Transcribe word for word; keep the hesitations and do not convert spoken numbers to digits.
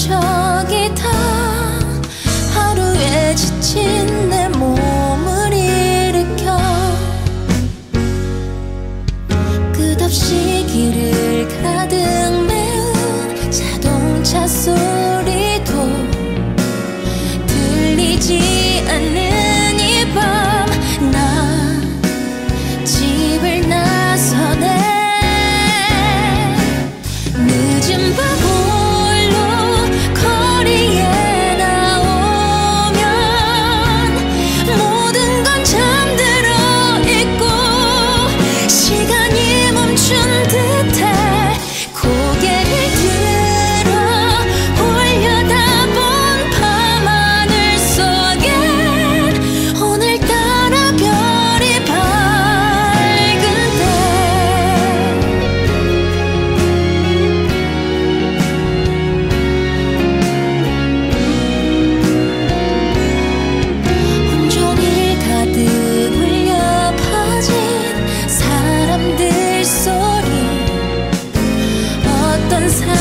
저기다 하루에 지친 내 몸을 일으켜 끝없이 길을 가득 메운 자동차 소리도 들리지 않는 이 밤 난 집을 나서네. 늦은 밤 홀로 거리에 나오면 모든 건 잠들어 있고 시간이 멈춘 듯해 고개를 들어 올려다본 밤하늘 속엔 오늘따라 별이 밝은데 온종일 가득 울려 퍼진 사람들 소리 어떤 사람